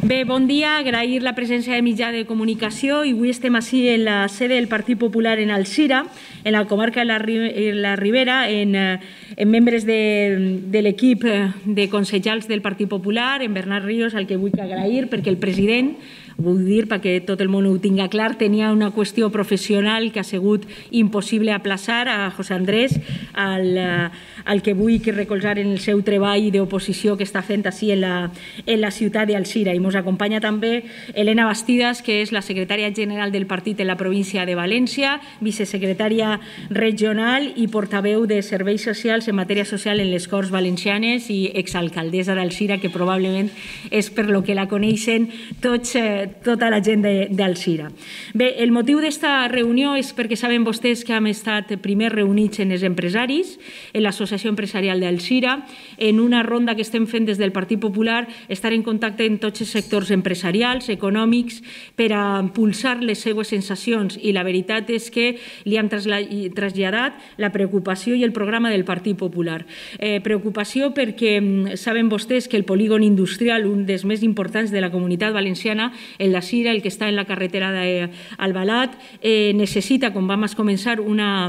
Bé, bon dia. Agrair la presència de mitjà de comunicació i avui estem ací en la sede del Partit Popular en Alzira, en la comarca de la Ribera, en membres de l'equip de consellers del Partit Popular, en Bernat Ríos, al que vull agrair perquè el president, vull dir perquè tot el món ho tinga clar, tenia una qüestió professional que ha sigut impossible aplaçar a José Andrés, al que vull recolzar en el seu treball d'oposició que està fent ací en la ciutat d'Alzira. I ens acompanya també Elena Bastidas, que és la secretària general del partit en la província de València, vicesecretària regional i portaveu de serveis socials en matèria social en les Corts Valencianes i exalcaldessa d'Alzira, que probablement és per lo que la coneixen tota la gent d'Alzira. Bé, el motiu d'esta reunió és perquè saben vostès que hem estat primer reunits en els empresaris, en l'Associació Empresarial d'Alzira, en una ronda que estem fent des del Partit Popular, estar en contacte amb tots els sectors empresarials, econòmics, per a impulsar les seues sensacions. I la veritat és que li hem traslladat la preocupació i el programa del Partit Popular. Preocupació perquè saben vostès que el polígon industrial, un dels més importants de la comunitat valenciana, el d'Alzira, el que està en la carretera d'Albalat, necessita, com vam començar, una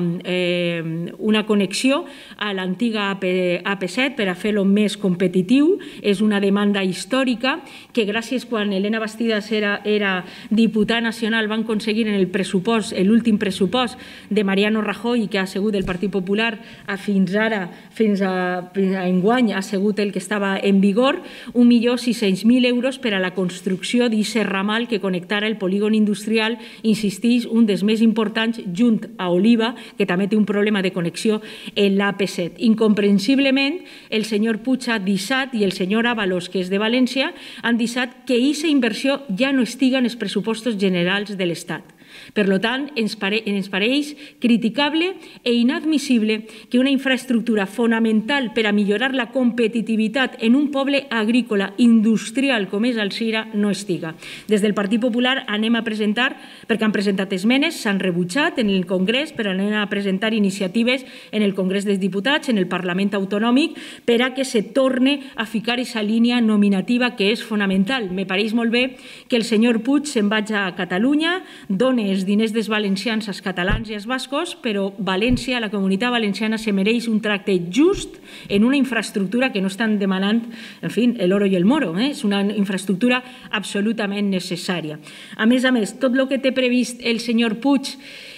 connexió a l'antiga AP7 per a fer-lo més competitiu. És una demanda històrica que gràcies quan Elena Bastidas era diputada nacional van aconseguir en el pressupost, l'últim pressupost de Mariano Rajoy, que ha sigut del Partit Popular fins ara, fins a enguany, ha sigut el que estava en vigor, 1.600.000 euros per a la construcció d'aquest ramal que connectarà el polígon industrial, insistix, un dels més importants, junt a Oliva, que també té un problema de connexió en l'AP7. Incomprensiblement, el senyor Puig ha deixat, i el senyor Ábalos, que és de València, han deixat que aquesta inversió ja no estiga en els pressupostos generals de l'Estat. Per tant, ens pareix criticable i inadmissible que una infraestructura fonamental per a millorar la competitivitat en un poble agrícola industrial com és Alzira no estiga. Des del Partit Popular anem a presentar, perquè han presentat esmenes, s'han rebutjat en el Congrés, però anem a presentar iniciatives en el Congrés dels Diputats, en el Parlament Autonòmic, per a que se torne a ficar aquesta línia nominativa que és fonamental. Me pareix molt bé que el senyor Puig se'n vagi a Catalunya, doni els diners dels valencians als catalans i als bascos, però València, la comunitat valenciana, se mereix un tracte just en una infraestructura que no estan demanant, en fi, l'oro i el moro. És una infraestructura absolutament necessària. A més, tot el que té previst el senyor Puig,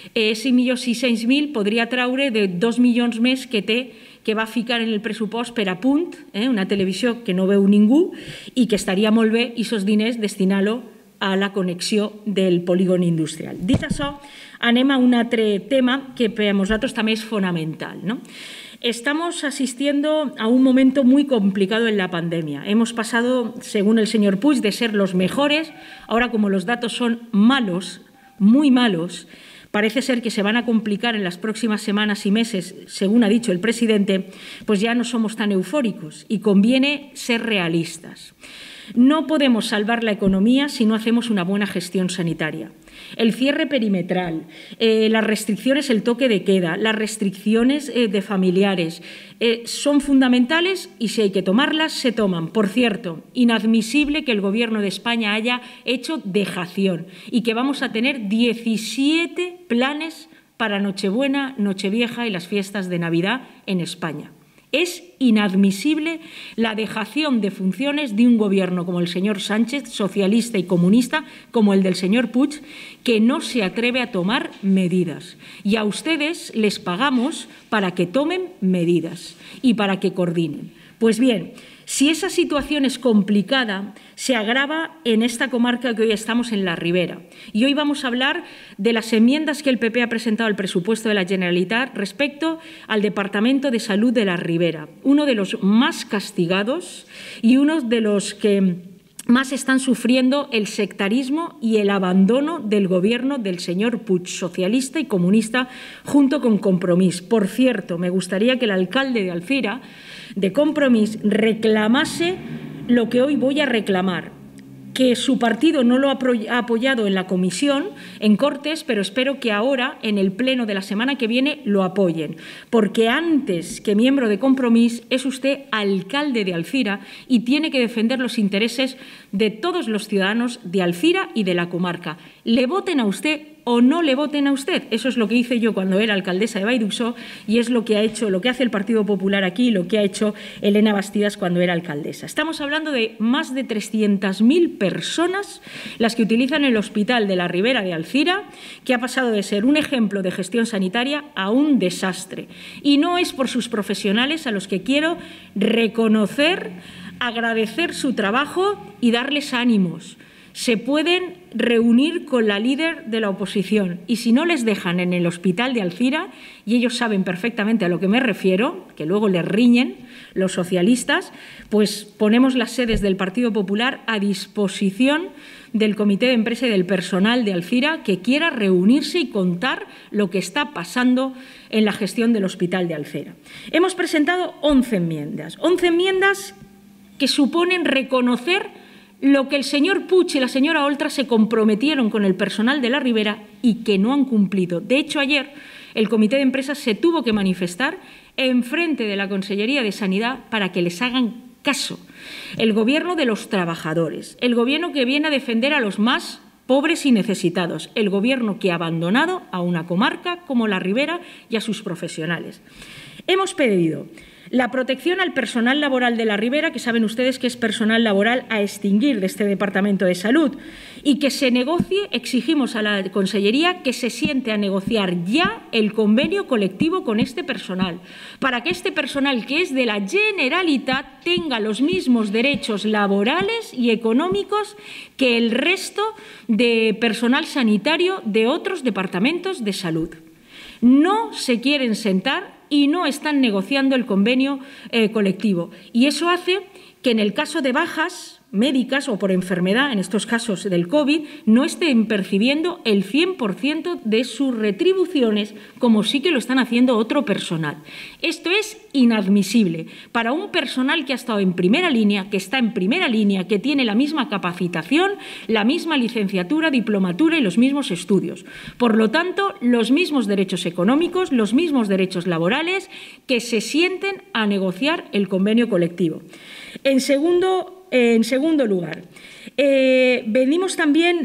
5.600.000, podria traure de 2 milions més que té, que va ficar en el pressupost per a Punt, una televisió que no veu ningú, i que estaria molt bé aquests diners destinar-lo a la connexió del polígon industrial. Dit això, anem a un altre tema que per a nosaltres també és fonamental. Estamos asistiendo a un momento muy complicado en la pandemia. Hemos pasado, según el señor Puig, de ser los mejores. Ahora, como los datos son malos, muy malos, parece ser que se van a complicar en las próximas semanas y meses, según ha dicho el presidente, pues ya no somos tan eufóricos y conviene ser realistas. No podemos salvar la economía si no hacemos una buena gestión sanitaria. El cierre perimetral, las restricciones, el toque de queda, las restricciones de familiares son fundamentales y si hay que tomarlas, se toman. Por cierto, inadmisible que el Gobierno de España haya hecho dejación y que vamos a tener 17 planes para Nochebuena, Nochevieja y las fiestas de Navidad en España. Es inadmisible la dejación de funciones de un gobierno como el señor Sánchez, socialista y comunista, como el del señor Puig, que no se atreve a tomar medidas. Y a ustedes les pagamos para que tomen medidas y para que coordinen. Pues bien, si esa situación es complicada, se agrava en esta comarca que hoy estamos en la Ribera. Y hoy vamos a hablar de las enmiendas que el PP ha presentado al presupuesto de la Generalitat respecto al Departamento de Salud de la Ribera, uno de los más castigados y uno de los que más están sufriendo el sectarismo y el abandono del gobierno del señor Puig, socialista y comunista, junto con Compromís. Por cierto, me gustaría que el alcalde de Alzira, de Compromís, reclamase lo que hoy voy a reclamar. que su partido no lo ha apoyado en la comisión, en Cortes, pero espero que ahora, en el pleno de la semana que viene, lo apoyen. Porque antes que miembro de Compromís, es usted alcalde de Alzira y tiene que defender los intereses de todos los ciudadanos de Alzira y de la comarca. Le voten a usted o no le voten a usted. Eso es lo que hice yo cuando era alcaldesa de Vallduxó y es lo que hace el Partido Popular aquí y lo que ha hecho Elena Bastidas cuando era alcaldesa. Estamos hablando de más de 300.000 personas las que utilizan el Hospital de la Ribera de Alzira, que ha pasado de ser un ejemplo de gestión sanitaria a un desastre. Y no es por sus profesionales a los que quiero reconocer, agradecer su trabajo y darles ánimos. Se pueden reunir con la líder de la oposición y si no les dejan en el Hospital de Alzira, y ellos saben perfectamente a lo que me refiero, que luego les riñen los socialistas, pues ponemos las sedes del Partido Popular a disposición del Comité de Empresa y del personal de Alzira que quiera reunirse y contar lo que está pasando en la gestión del Hospital de Alzira. Hemos presentado 11 enmiendas que suponen reconocer lo que el señor Puig y la señora Oltra se comprometieron con el personal de la Ribera y que no han cumplido. De hecho, ayer el Comité de Empresas se tuvo que manifestar enfrente de la Consellería de Sanidad para que les hagan caso. El Gobierno de los trabajadores, el Gobierno que viene a defender a los más pobres y necesitados, el Gobierno que ha abandonado a una comarca como la Ribera y a sus profesionales. Hemos pedido la protección al personal laboral de la Ribera, que saben ustedes que es personal laboral a extinguir de este Departamento de Salud, y que se negocie, exigimos a la Consellería que se siente a negociar ya el convenio colectivo con este personal, para que este personal que es de la Generalitat tenga los mismos derechos laborales y económicos que el resto de personal sanitario de otros departamentos de salud. No se quieren sentar y no están negociando el convenio colectivo. Y eso hace que en el caso de bajas médicas o por enfermedad, en estos casos del COVID, no estén percibiendo el 100% de sus retribuciones, como sí que lo están haciendo otro personal. Esto es inadmisible para un personal que ha estado en primera línea, que está en primera línea, que tiene la misma capacitación, la misma licenciatura, diplomatura y los mismos estudios. Por lo tanto, los mismos derechos económicos, los mismos derechos laborales, que se sienten a negociar el convenio colectivo. En segundo lugar, venimos también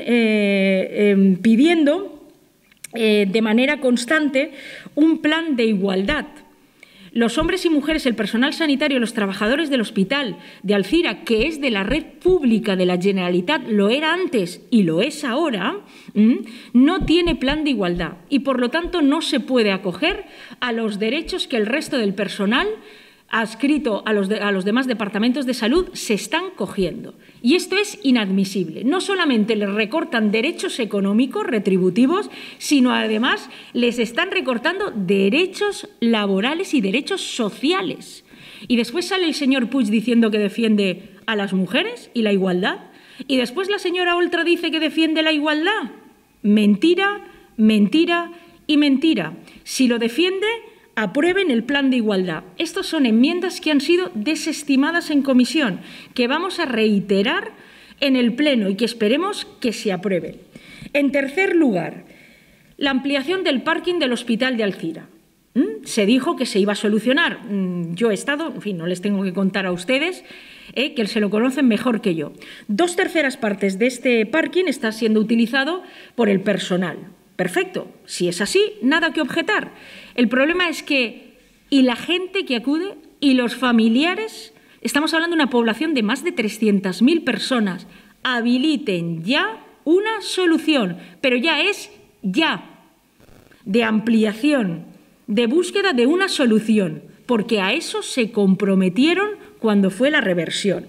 pidiendo de manera constante un plan de igualdad. Los hombres y mujeres, el personal sanitario, los trabajadores del Hospital de Alzira, que es de la red pública de la Generalitat, lo era antes y lo es ahora, no tiene plan de igualdad y, por lo tanto, no se puede acoger a los derechos que el resto del personal adscrito a los demás departamentos de salud se están cogiendo. Y esto es inadmisible. No solamente les recortan derechos económicos retributivos, sino además les están recortando derechos laborales y derechos sociales. Y después sale el señor Puig diciendo que defiende a las mujeres y la igualdad. Y después la señora Oltra dice que defiende la igualdad. Mentira, mentira y mentira. Si lo defiende, aprueben el plan de igualdad. Estas son enmiendas que han sido desestimadas en comisión, que vamos a reiterar en el Pleno y que esperemos que se aprueben. En tercer lugar, la ampliación del parking del Hospital de Alzira. Se dijo que se iba a solucionar. Yo he estado, en fin, no les tengo que contar a ustedes, que se lo conocen mejor que yo. 2/3 partes de este parking está siendo utilizado por el personal. Perfecto, si es así, nada que objetar. El problema es que, y la gente que acude, y los familiares, estamos hablando de una población de más de 300.000 personas, habiliten ya una solución, pero ya es ya, de ampliación, de búsqueda de una solución, porque a eso se comprometieron cuando fue la reversión.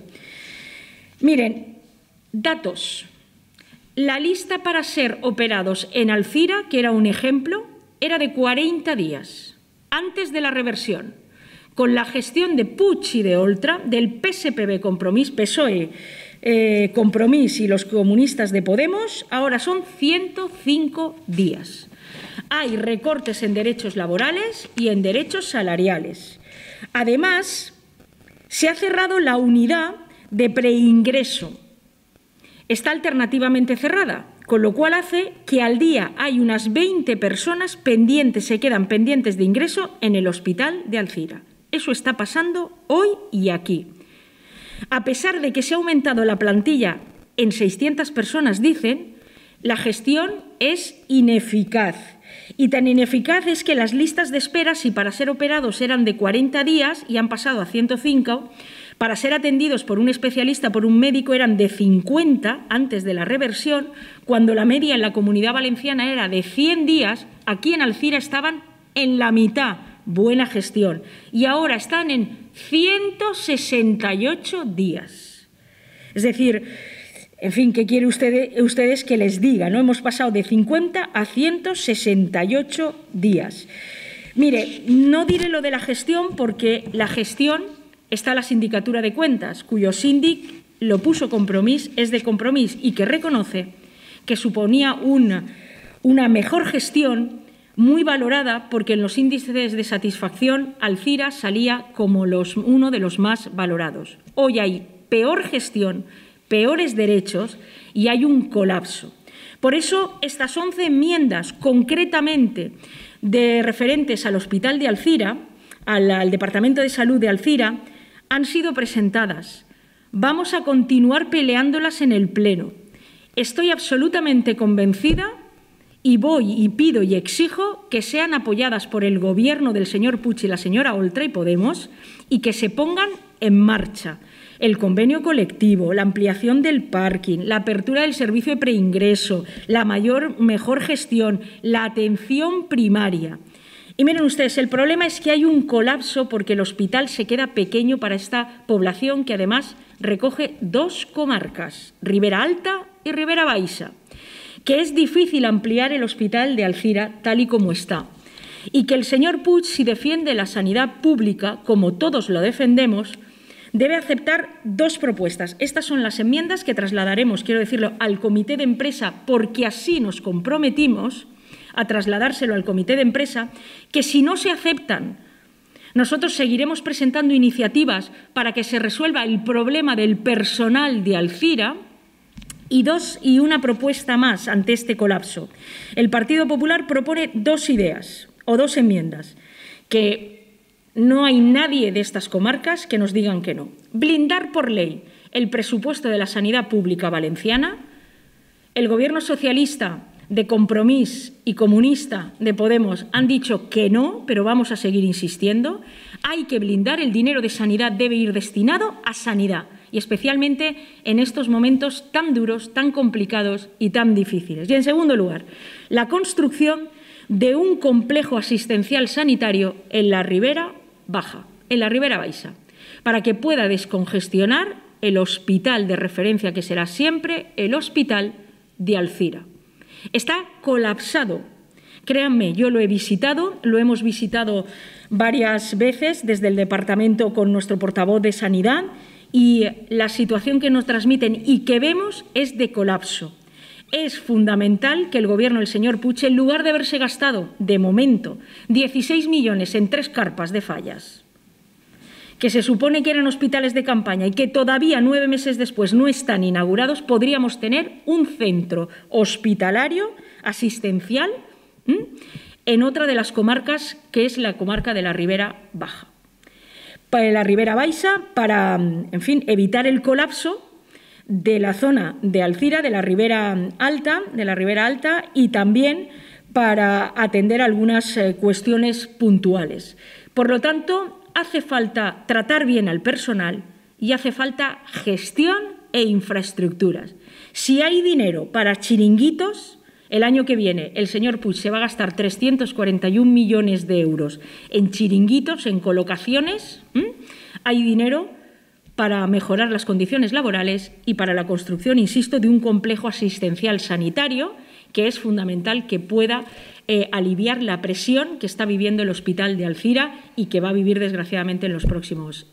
Miren, datos. La lista para ser operados en Alzira, que era un ejemplo, era de 40 días, antes de la reversión. Con la gestión de Puig y de Oltra, del PSPB Compromís, PSOE, Compromís y los comunistas de Podemos, ahora son 105 días. Hay recortes en derechos laborales y en derechos salariales. Además, se ha cerrado la unidad de preingreso. está alternativamente cerrada, con lo cual hace que al día hay unas 20 personas se quedan pendientes de ingreso en el hospital de Alzira. Eso está pasando hoy y aquí. A pesar de que se ha aumentado la plantilla en 600 personas, dicen, la gestión es ineficaz. Y tan ineficaz es que las listas de espera, si para ser operados eran de 40 días y han pasado a 105, para ser atendidos por un especialista, por un médico, eran de 50 antes de la reversión, cuando la media en la Comunidad Valenciana era de 100 días, aquí en Alzira estaban en la mitad. Buena gestión. Y ahora están en 168 días. Es decir, en fin, ¿qué quiere ustedes que les diga? ¿No? Hemos pasado de 50 a 168 días. Mire, no diré lo de la gestión porque la gestión está la Sindicatura de Cuentas, cuyo síndic lo puso Compromís, es de Compromís y que reconoce que suponía una mejor gestión muy valorada porque en los índices de satisfacción Alzira salía como uno de los más valorados. Hoy hay peor gestión, peores derechos y hay un colapso. Por eso estas 11 enmiendas concretamente referentes al Hospital de Alzira, al Departamento de Salud de Alzira, han sido presentadas. Vamos a continuar peleándolas en el Pleno. Estoy absolutamente convencida y voy y pido y exijo que sean apoyadas por el Gobierno del señor Puig y la señora Oltra y Podemos y que se pongan en marcha el convenio colectivo, la ampliación del parking, la apertura del servicio de preingreso, la mejor gestión, la atención primaria. Y miren ustedes, el problema es que hay un colapso porque el hospital se queda pequeño para esta población que además recoge 2 comarcas, Ribera Alta y Ribera Baixa, que es difícil ampliar el hospital de Alzira tal y como está. Y que el señor Puig, si defiende la sanidad pública, como todos lo defendemos, debe aceptar 2 propuestas. Estas son las enmiendas que trasladaremos, quiero decirlo, al comité de empresa, porque así nos comprometimos a trasladárselo al comité de empresa, que si no se aceptan, nosotros seguiremos presentando iniciativas para que se resuelva el problema del personal de Alzira. Y una propuesta más ante este colapso. El Partido Popular propone 2 ideas o 2 enmiendas, que no hay nadie de estas comarcas que nos digan que no. Blindar por ley el presupuesto de la sanidad pública valenciana. El Gobierno socialista de Compromís y comunista de Podemos han dicho que no, pero vamos a seguir insistiendo. Hay que blindar, el dinero de sanidad debe ir destinado a sanidad, y especialmente en estos momentos tan duros, tan complicados y tan difíciles. Y, en segundo lugar, la construcción de un complejo asistencial sanitario en la Ribera Baja, en la Ribera Baixa, para que pueda descongestionar el hospital de referencia que será siempre el Hospital de Alzira. Está colapsado. Créanme, yo lo he visitado, lo hemos visitado varias veces desde el departamento con nuestro portavoz de Sanidad, y la situación que nos transmiten y que vemos es de colapso. Es fundamental que el Gobierno del señor Puig, en lugar de haberse gastado, de momento, 16 millones en 3 carpas de fallas, que se supone que eran hospitales de campaña y que todavía 9 meses después no están inaugurados, podríamos tener un centro hospitalario asistencial en otra de las comarcas, que es la comarca de la Ribera Baja. Para la Ribera Baixa, para, en fin, evitar el colapso de la zona de Alzira, de la Ribera Alta, y también para atender algunas cuestiones puntuales. Por lo tanto, hace falta tratar bien al personal y hace falta gestión e infraestructuras. Si hay dinero para chiringuitos, el año que viene el señor Puig se va a gastar 341 millones de euros en chiringuitos, en colocaciones. Hay dinero para mejorar las condiciones laborales y para la construcción, insisto, de un complejo asistencial sanitario que es fundamental que pueda aliviar la presión que está viviendo el Hospital de Alzira y que va a vivir, desgraciadamente, en los próximos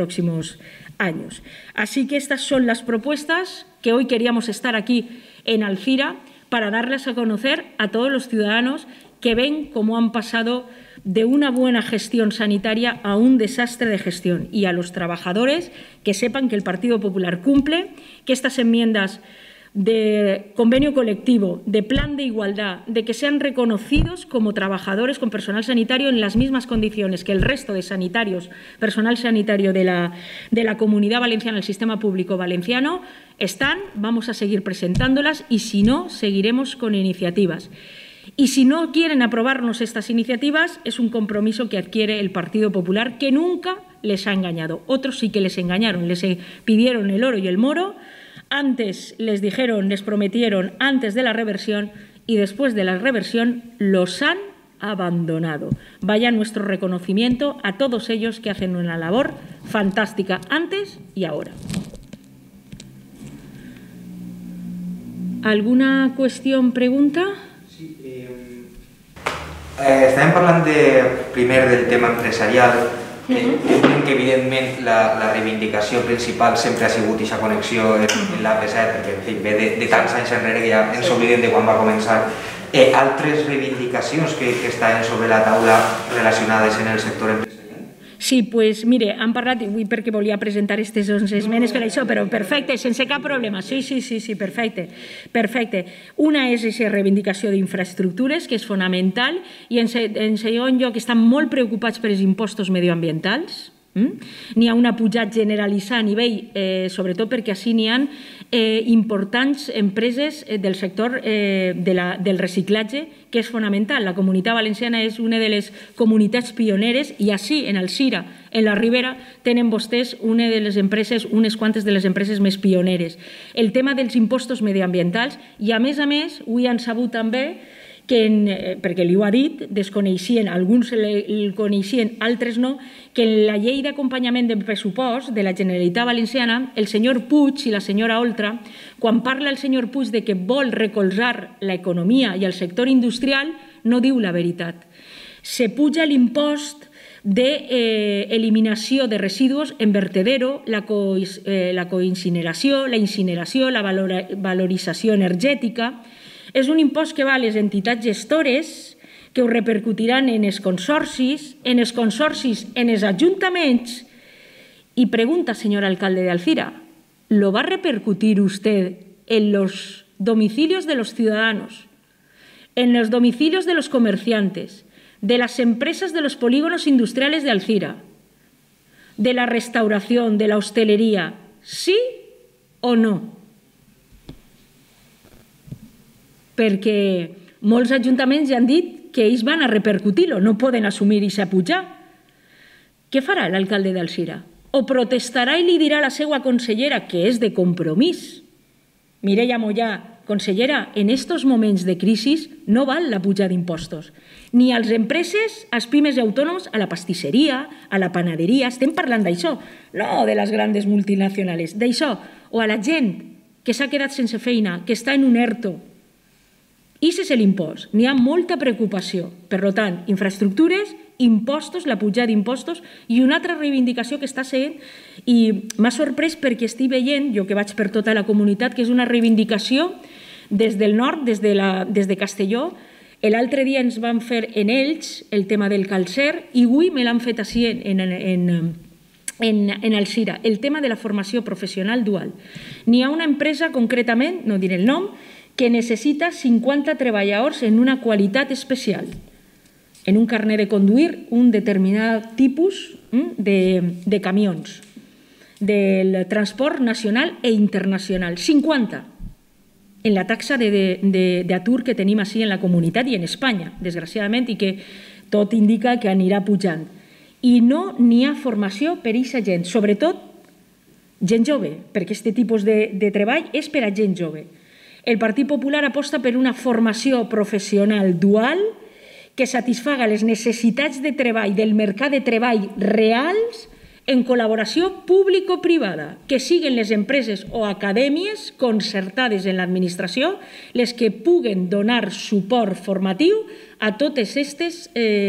años. Así que estas son las propuestas que hoy queríamos estar aquí en Alzira para darles a conocer a todos los ciudadanos que ven cómo han pasado de una buena gestión sanitaria a un desastre de gestión, y a los trabajadores que sepan que el Partido Popular cumple, que estas enmiendas de convenio colectivo, de plan de igualdad, de que sean reconocidos como trabajadores con personal sanitario en las mismas condiciones que el resto de sanitarios, personal sanitario de la Comunidad Valenciana, el sistema público valenciano, están, vamos a seguir presentándolas y si no, seguiremos con iniciativas. Y si no quieren aprobarnos estas iniciativas, es un compromiso que adquiere el Partido Popular, que nunca les ha engañado. Otros sí que les engañaron, les pidieron el oro y el moro. Antes les dijeron, les prometieron antes de la reversión y después de la reversión los han abandonado. Vaya nuestro reconocimiento a todos ellos que hacen una labor fantástica antes y ahora. ¿Alguna cuestión, pregunta? Sí, estàvem parlant primer del tema empresarial. Entenc que, evidentment, la reivindicació principal sempre ha sigut aquesta connexió en l'AP7, perquè, en fi, ve de tants anys enrere que ja ens oblidem de quan va començar. Altres reivindicacions que estaven sobre la taula relacionades en el sector empresarial? Sí, pues mire, han parlat, perquè volia presentar aquestes 11 esmenes per això, però perfecte, sense cap problema. Sí, perfecte. Una és aquesta reivindicació d'infraestructures, que és fonamental, i en segon lloc estan molt preocupats per els impostos medioambientals. N'hi ha una pujada generalitzada a nivell, sobretot perquè així n'hi ha importants empreses del sector del reciclatge, que és fonamental. La Comunitat Valenciana és una de les comunitats pioneres i així, en el Sira, en la Ribera, tenen vostès una de les empreses, unes quantes de les empreses més pioneres. El tema dels impostos medioambientals i, a més, avui han sabut també que, perquè li ho ha dit, desconeixien, alguns el coneixien, altres no, que en la llei d'acompanyament del pressupost de la Generalitat Valenciana, el senyor Puig i la senyora Oltra, quan parla el senyor Puig de que vol recolzar l'economia i el sector industrial, no diu la veritat. Se puja l'impost d'eliminació de residus en vertedero, la coincineració, la incineració, la valorització energètica. És un impost que va a les entitats gestores, que ho repercutiran en els consorcis, en els ajuntaments. Y pregunta, señor alcalde de Alzira, ¿lo va a repercutir usted en los domicilios de los ciudadanos, en los domicilios de los comerciantes, de las empresas de los polígonos industriales de Alzira, de la restauración, de la hostelería? ¿Sí o no? Perquè molts ajuntaments ja han dit que ells van a repercutir-lo, no poden assumir aquesta pujada. Què farà l'alcalde d'Alzira? O protestarà i li dirà a la seva consellera, que és de Compromís, Mireia Mollà, consellera, en estos moments de crisi no val la pujada d'impostos. Ni a les empreses, als pimes i autònoms, a la pastisseria, a la panaderia, estem parlant d'això, no de les grans multinacionals, d'això, o a la gent que s'ha quedat sense feina, que està en un ERTO. I ese és l'impost. N'hi ha molta preocupació. Per tant, infraestructures, impostos, la pujada d'impostos i una altra reivindicació que està sent, i m'ha sorprès perquè estic veient, jo que vaig per tota la comunitat, que és una reivindicació des del nord, des de Castelló. L'altre dia ens van fer en Elx el tema del calcer i avui me l'han fet així en Alzira, el tema de la formació professional dual. N'hi ha una empresa, concretament, no diré el nom, que necessita 50 treballadors en una qualitat especial, en un carnet de conduir un determinat tipus de camions, del transport nacional e internacional. 50 en la taxa d'atur que tenim així en la comunitat i en Espanya, desgraciadament, i que tot indica que anirà pujant. I no n'hi ha formació per a aquesta gent, sobretot gent jove, perquè aquest tipus de treball és per a gent jove. El Partit Popular aposta per una formació professional dual que satisfaga les necessitats de treball del mercat de treball reals en col·laboració público-privada, que siguin les empreses o acadèmies concertades en l'administració les que puguen donar suport formatiu a tots aquests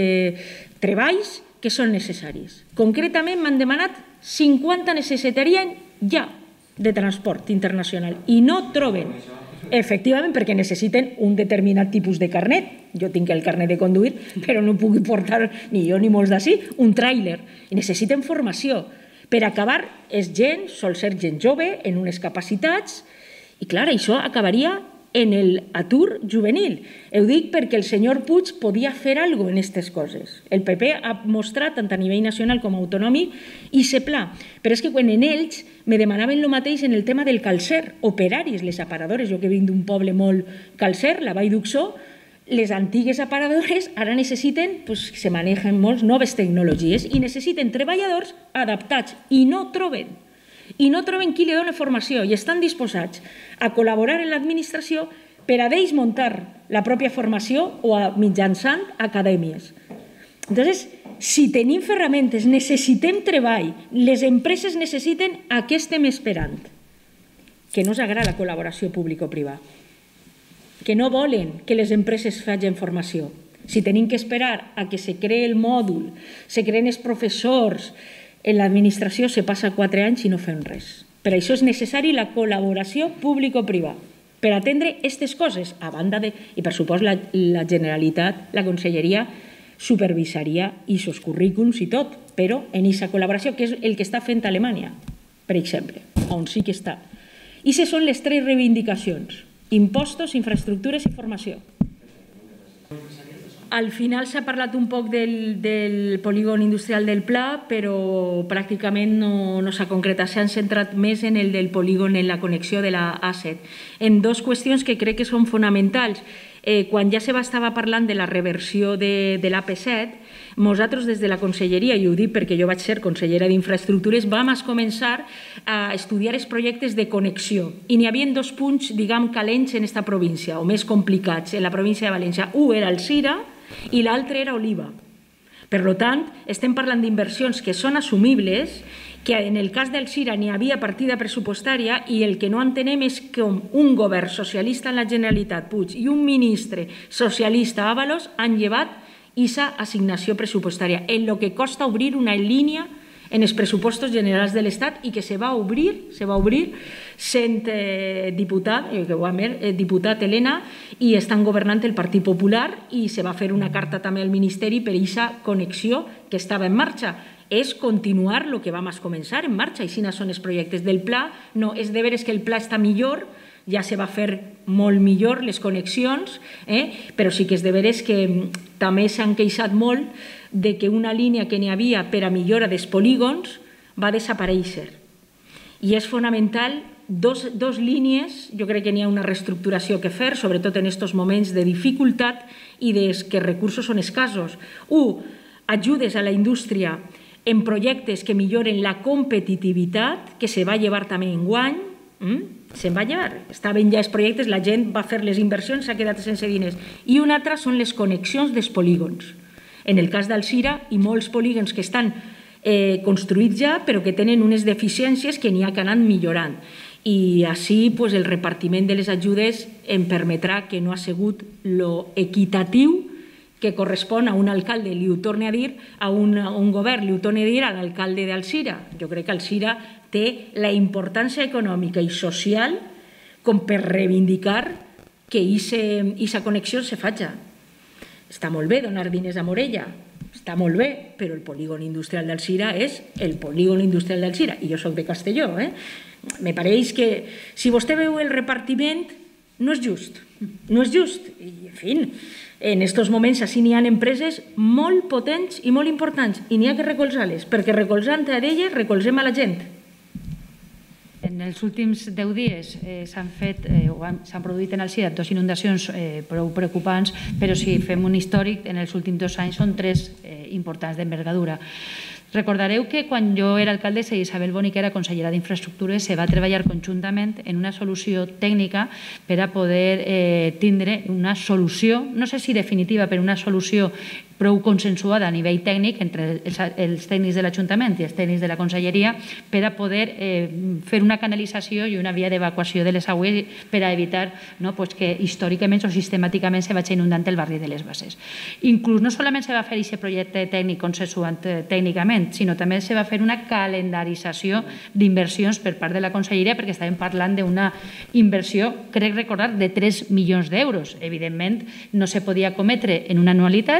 treballs que són necessaris. Concretament m'han demanat 50 necessitarien ja de transport internacional i no troben. Efectivament, perquè necessiten un determinat tipus de carnet. Jo tinc el carnet de conduir, però no puc portar, ni jo ni molts d'ací, un tràiler. I necessiten formació. Per acabar, és gent, sol ser gent jove, en unes capacitats, I clar, això acabaria en l'atur juvenil. Ho dic perquè el senyor Puig podia fer alguna cosa en aquestes coses. El PP ha mostrat tant a nivell nacional com autonòmic i se pla. Però és que quan en ells me demanaven el mateix en el tema del calcer, operaris, les aparadores, jo que vinc d'un poble molt calcer, la Vall d'Uxó, les antigues aparadores ara necessiten, se manegen molts noves tecnologies i necessiten treballadors adaptats i no troben qui li dona formació i estan disposats a col·laborar en l'administració per a d'ells muntar la pròpia formació o mitjançant acadèmies. Llavors, si tenim ferramentes, necessitem treball, les empreses necessiten a què estem esperant? Que no us agrada la col·laboració público-privada, que no volen que les empreses facin formació. Si tenim que esperar a que se creï el mòdul, se creen els professors, en l'administració se passa 4 anys i no fem res. Per això és necessari la col·laboració público-privada per atendre aquestes coses, a banda de... I per supost la Generalitat, la Conselleria, supervisaria aquests currículums i tot, però en aquesta col·laboració, que és el que està fent Alemanya, per exemple, on sí que està. I aquestes són les 3 reivindicacions: impostos, infraestructures i formació. Al final s'ha parlat un poc del polígon industrial del Pla, però pràcticament no s'ha concretat. S'han centrat més en el del polígon, en la connexió de la A7. En 2 qüestions que crec que són fonamentals. Quan ja estava parlant de la reversió de l'AP7, nosaltres des de la Conselleria, i ho dic perquè jo vaig ser consellera d'Infraestructures, vam començar a estudiar els projectes de connexió. I n'hi havia 2 punts, diguem, calents en aquesta província, o més complicats, en la província de València. Un era Alzira i l'altre era Oliva. Per tant, estem parlant d'inversions que són assumibles, que en el cas d'Alzira n'hi havia partida pressupostària i el que no entenem és com un govern socialista en la Generalitat, Puig, i un ministre socialista, Ábalos, han llevat aquesta assignació pressupostària, en el que costa obrir una línia en els pressupostos generals de l'Estat i que se va obrir sent diputat Helena i estan governant el Partit Popular i se va fer una carta també al Ministeri per aquesta connexió que estava en marxa. És continuar el que vam començar en marxa i quins són els projectes del Pla. No, és de veres que el Pla està millor, ja se va fer molt millor les connexions, però sí que és de veres que també s'han queixat molt de que una línia que n'hi havia per a millora dels polígons va desaparèixer. I és fonamental, 2 línies, jo crec que n'hi ha una reestructuració que fer, sobretot en aquests moments de dificultat i que recursos són escassos. 1. Ajudes a la indústria en projectes que milloren la competitivitat, que se va llevar també enguany, se'n va llevar. Estaven ja els projectes, la gent va fer les inversions, s'ha quedat sense diners. I una altra són les connexions dels polígons. En el cas d'Alzira, i molts polígons que estan construïts ja, però que tenen unes deficiències que n'hi ha que han millorant. I així el repartiment de les ajudes em permetrà que no ha sigut lo equitatiu que correspon a un alcalde, li ho torne a dir, a un govern, li ho torne a dir a l'alcalde d'Alzira. Jo crec que Alzira té la importància econòmica i social com per reivindicar que aquesta connexió se faci. Està molt bé donar diners a Morella, està molt bé, però el polígon industrial d'Alzira és el polígon industrial d'Alzira, i jo soc de Castelló. Me pareix que si vostè veu el repartiment no és just, no és just. I, en fi, en aquests moments així n'hi ha empreses molt potents i molt importants i n'hi ha que recolzar-les, perquè recolzant a elles recolzem a la gent. En els últims 10 dies s'han produït en Alzira 2 inundacions prou preocupants, però si fem un històric, en els últims 2 anys són 3 importants d'envergadura. Recordareu que quan jo era alcaldessa i Isabel Boni, que era consellera d'Infraestructures, se va treballar conjuntament en una solució tècnica per a poder tindre una solució, no sé si definitiva, però una solució prou consensuada a nivell tècnic entre els tècnics de l'Ajuntament i els tècnics de la Conselleria per a poder fer una canalització i una via d'evacuació de les aigües per a evitar que històricament o sistemàticament se vagi inundant el barri de les Bases. Inclús no solament se va fer aquest projecte tècnic consensuat tècnicament, sinó també se va fer una calendarització d'inversions per part de la Conselleria, perquè estàvem parlant d'una inversió, crec recordar, de 3 milions d'euros. Evidentment, no se podia cometre en una anualitat i per això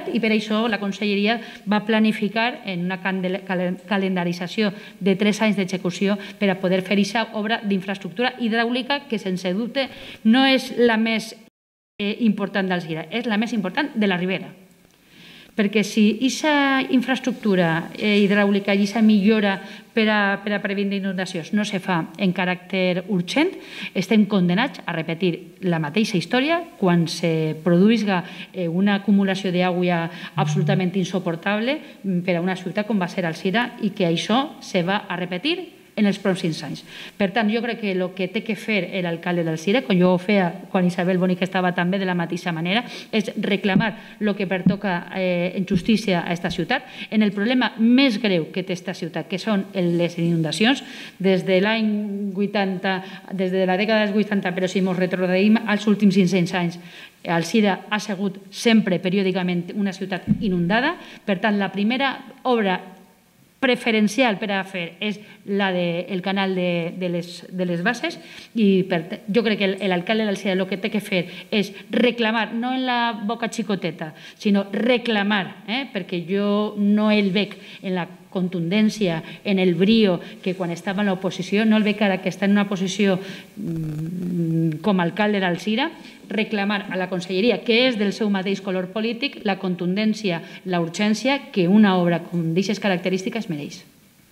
això la Conselleria va planificar en una calendarització de 3 anys d'execució per a poder fer aquesta obra d'infraestructura hidràulica que, sense dubte, no és la més important d'Alzira, és la més important de la Ribera. Perquè si aquesta infraestructura hidràulica i aquesta millora per a previndre inundacions no se fa en caràcter urgent, estem condenats a repetir la mateixa història quan se produïsca una acumulació d'aigua absolutament insuportable per a una ciutat com va ser Alzira i que això se va a repetir en els pròxims anys. Per tant, jo crec que el que té que fer l'alcalde d'Alzira, com jo ho feia quan Isabel Bonig estava també de la mateixa manera, és reclamar el que pertoca en justícia a aquesta ciutat, en el problema més greu que té aquesta ciutat, que són les inundacions, des de l'any 80, des de la dècada dels 80, però si ens retrotraïm als últims 500 anys, Alzira ha sigut sempre, periòdicament, una ciutat inundada. Per tant, la primera obra preferencial per a fer és la del canal de les basses i jo crec que l'alcalde d'Alzira el que té que fer és reclamar, no en la boca xicoteta, sinó reclamar, perquè jo no el veig en la contundència, en el brio que quan estava en l'oposició, no el veig ara que està en una posició com a alcalde d'Alzira, reclamar a la Conselleria, que és del seu mateix color polític, la contundència, la urgència que una obra com d'aquestes característiques mereix.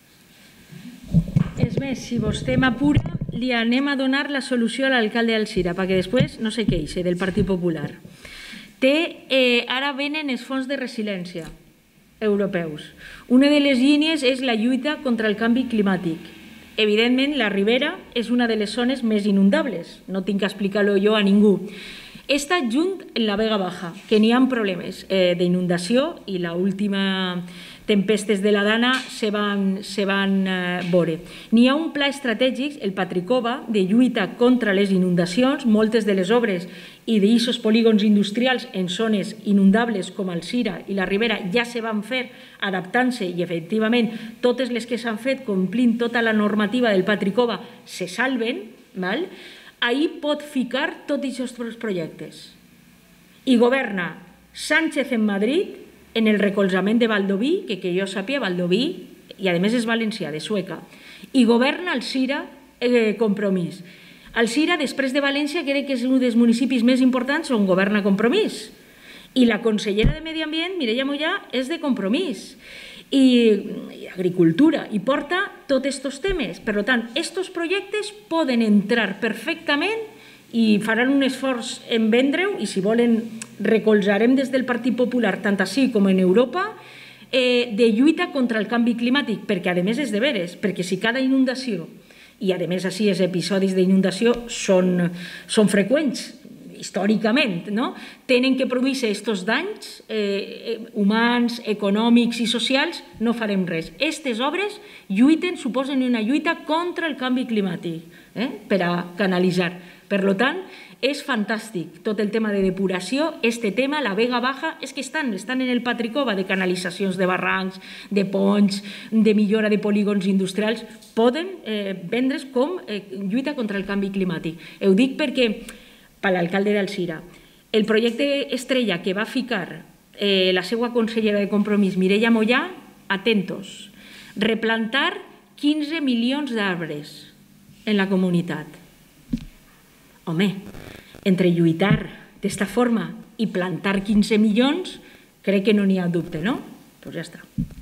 És més, si vostè m'apura, li anem a donar la solució a l'alcalde d'Alzira, perquè després no se queixe del Partit Popular. Ara venen els fons de resiliència europeus. Una de les línies és la lluita contra el canvi climàtic. Evidentment, la Ribera és una de les zones més inundables, no tinc que explicar-ho jo a ningú. Està junt en la Vega Baja, que n'hi ha problemes d'inundació i l'última tempestes de la Dana se van veure. N'hi ha un pla estratègic, el Patricova, de lluita contra les inundacions. Moltes de les obres i d'aquests polígons industrials en zones inundables com Alzira i la Ribera ja se van fer adaptant-se i, efectivament, totes les que s'han fet complint tota la normativa del Patricova se salven. Ahir pot ficar tots aquests projectes. I governa Sánchez en Madrid en el recolzament de Baldoví, que jo sàpiga, Baldoví, i a més és valencià, de Sueca, i governa Alzira Compromís. Alzira, després de València, crec que és un dels municipis més importants on governa Compromís. I la consellera de Medi Ambient, Mireia Mollà, és de Compromís. I agricultura, i porta tots aquests temes. Per tant, aquests projectes poden entrar perfectament i faran un esforç en vendre-ho, i si volen recolzarem des del Partit Popular, tant així com en Europa, de lluita contra el canvi climàtic, perquè a més és de veres, perquè si cada inundació, i a més així els episodis d'inundació són freqüents, històricament, tenen que produir-se aquests danys humans, econòmics i socials, no farem res. Aquestes obres suposen una lluita contra el canvi climàtic, per a canalitzar. Per tant, és fantàstic tot el tema de depuració, este tema, la Vega Baja, és que estan en el Patricova de canalitzacions de barrancs, de ponts, de millora de polígons industrials, poden vendre's com lluita contra el canvi climàtic. Ho dic perquè, per l'alcalde d'Alzira, el projecte estrella que va ficar la seva consellera de Compromís, Mireia Mollà, atentos, replantar 15 milions d'arbres en la comunitat. Home, entre lluitar d'esta forma i plantar 15 milions, crec que no n'hi ha dubte, no? Doncs ja està.